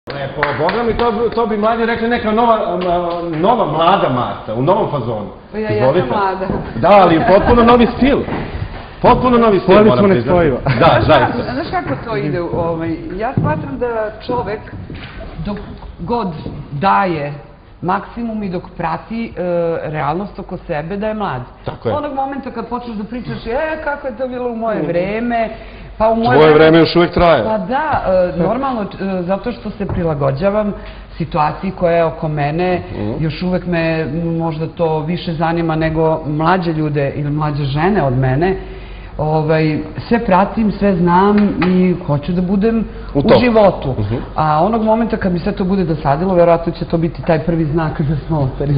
Lepo, Boga mi, to bi mlađe rekli neka nova mlada Marta, u novom fazonu. Pa ja jesam mlada. Da, ali potpuno novi stil. Potpuno novi stil, moram priznati. Da, zaista. Znaš kako to ide? Ja smatram da čovek dok god daje maksimum i dok prati realnost oko sebe da je mlad. Tako je. Onog momenta kad počneš da pričaš kako je to bilo u moje vreme, tvoje vreme još uvijek traje. Pa da, normalno, zato što se prilagođavam situaciji koja je oko mene, još uvek me možda to više zanima nego mlađe ljude ili mlađe žene od mene. Sve pratim, sve znam i hoću da budem u životu. A onog momenta kad mi sve to bude dosadilo, verovatno će to biti taj prvi znak da smo ostali.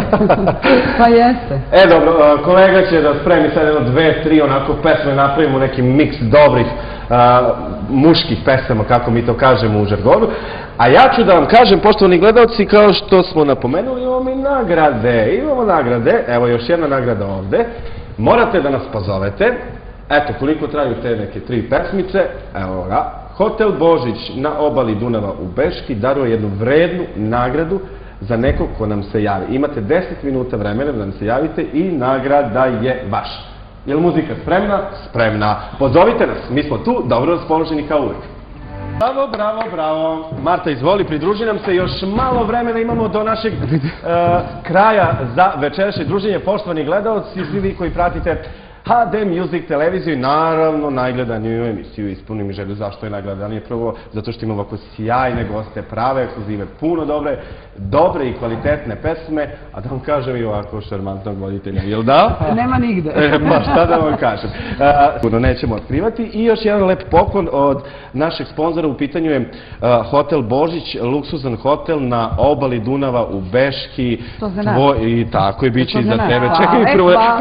Pa jeste. Dobro, kolega će da spremi sad jedno, 2, 3 onako pesme, napravimo neki miks dobrih muških pesama, kako mi to kažemo u žargonu. A ja ću da vam kažem, poštovani gledalci, kao što smo napomenuli, imamo i nagrade. Evo još jedna nagrada ovde. Morate da nas pozovete. Eto, koliko traju te neke 3 pesmice. Evo ga. Hotel Božić na obali Dunava u Beški daruje jednu vrednu nagradu za nekog ko nam se javi. Imate 10 minuta vremena da nam se javite i nagrada je vaša. Je li muzika spremna? Spremna. Pozovite nas, mi smo tu, dobro raspoloženi kao uvijek. Bravo, bravo, bravo. Marta, izvoli, pridruži nam se. Još malo vremena imamo do našeg kraja za večerašnje druženje. Poštovani gledalci, svi vi koji pratite HD Music televiziju i naravno najgledaniju emisiju. Ispunim mi želju zašto je najgledanije. Prvo, zato što ima ovako sjajne goste, prave ekskluzive, puno dobre i kvalitetne pesme, a da vam kažem i ovako šarmantnog voditelja, jel da? Nema nigde. Pa šta da vam kažem. Puno nećemo otkrivati. I još jedan lep poklon od našeg sponzora, u pitanju je Hotel Božić, luksuzan hotel na obali Dunava u Beški. To za nas. I tako je, bit će i za tebe. Čekaj,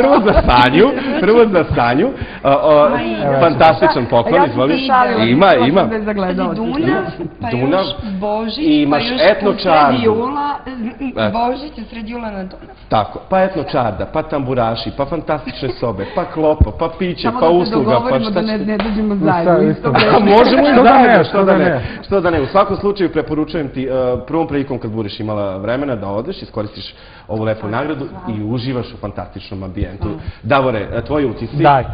prvo za Sanju. Fantastičan poklon, izvoli. Ima. Dunav, Božić, pa još sred jula, Božić u sred jula na Dunav. Tako, pa etno čarda, pa tamburaši, pa fantastične sobe, pa klopa, pa piće, pa usluga, pa šta će... Samo da se dogovorimo da ne dođemo zajedno. Možemo i zajedno, što da ne. U svakom slučaju preporučujem ti prvom prilikom kad budeš imala vremena da odeš, iskoristiš ovu lepu nagradu i uživaš u fantastičnom ambijentu. Davore, tvoji utisci?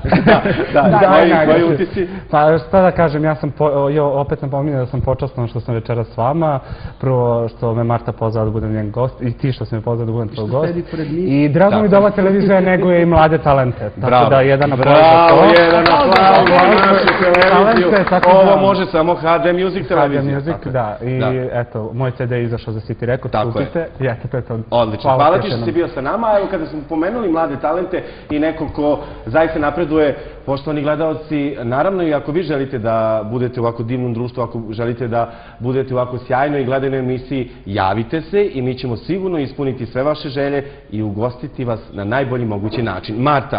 Tvoji utisci? Pa šta da kažem, ja sam opet napominjao da sam počastan što sam večeras s vama. Prvo što me Marta pozvala da budem njen gost i ti što si me pozvala da budem tvoj gost. I drago mi da ova televizija neguje i mlade talente. Tako da jedan aplauz za to. Bravo, jedan aplauz za našu televiziju. Ovo može samo HD Music televizija. HD Music, da. I eto, moj CD je izašao za City Records. Tako je. Odlično. Hvala ti što si bio sa nama. Evo kada smo pomenuli mlade talente i neko ko zaista napreduje, poštovani gledalci, naravno i ako vi želite da budete u ovako divnom društvu, ako želite da budete u ovako sjajnoj i gledanoj emisiji, javite se i mi ćemo sigurno ispuniti sve vaše želje i ugostiti vas na najbolji mogući način. Marta,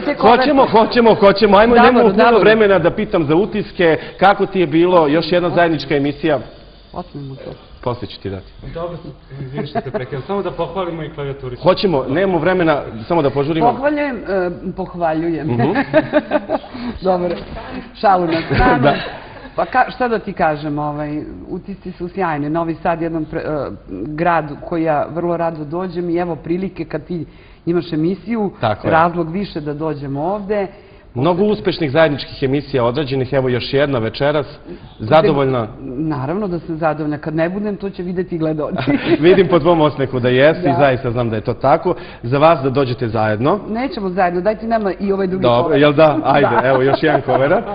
hoćemo, ajmo, nemamo puno vremena da pitam za utiske, kako ti je bilo, još jedna zajednička emisija. Otmimo to. Poslije ću ti dati. Dobro, izvini što te prekidam, samo da pohvalimo i klavijaturi. Hoćemo, nemamo vremena, samo da požurimo. Pohvaljujem. Dobro, šalu na stranu. Pa šta da ti kažem, utisci su sjajne. Novi Sad je jedan grad u koji ja vrlo rado dođem i evo prilike kad ti imaš emisiju, razlog više da dođem ovde. Mnogo uspešnih zajedničkih emisija odrađenih, evo još jedna večeras, zadovoljna? Naravno da sam zadovoljna, kad ne budem to će videti gledaoci. Vidim po tvom osmehu da jesi i zaista znam da je to tako. Za vas da dođete zajedno? Nećemo zajedno, dajte nama i ovaj drugi cover. Dobro, jel da? Ajde, evo još jedan cover.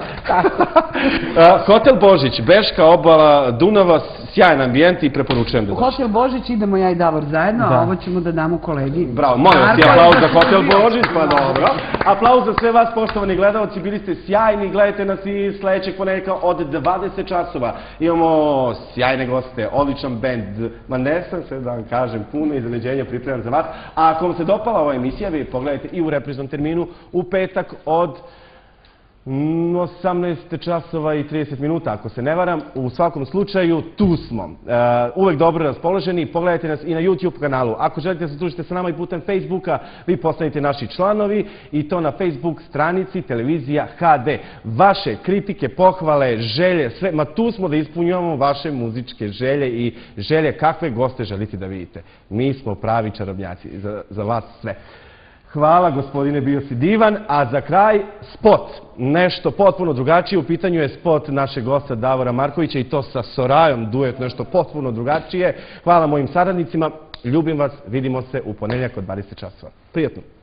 Hotel Božić, Beška obala Dunava, sjajan ambijent i preporučujem da dođete. U Hotel Božić idemo ja i Davor zajedno, a ovo ćemo da damo kolegi. Bravo, molim vas i aplauz za Hotel Božić, pa dobro. Aplauz za sve vas, poštovani gledalci, bili ste sjajni, gledajte nas i sledećeg ponedjeljka od 20 časova. Imamo sjajne goste, odličan bend, ma ne sam se da vam kažem, puno iznenađenja pripremam za vas. A ako vam se dopala ova emisija, vi pogledajte i u repriznom terminu u petak od 18 časova i 30 minuta, ako se ne varam. U svakom slučaju, tu smo. Uvek dobro raspoloženi. Pogledajte nas i na YouTube kanalu. Ako želite da se družite sa nama i putem Facebooka, vi postanite naši članovi i to na Facebook stranici Televizija HD. Vaše kritike, pohvale, želje, sve, ma tu smo da ispunjavamo vaše muzičke želje i želje kakve goste želite da vidite. Mi smo pravi čarobnjaci za vas sve. Hvala, gospodine, bio si divan. A za kraj, spot. Nešto potpuno drugačije. U pitanju je spot našeg gosta Davora Markovića i to sa Sorajom duet, nešto potpuno drugačije. Hvala mojim saradnicima. Ljubim vas. Vidimo se u ponedeljak od 20 časova. Prijatno.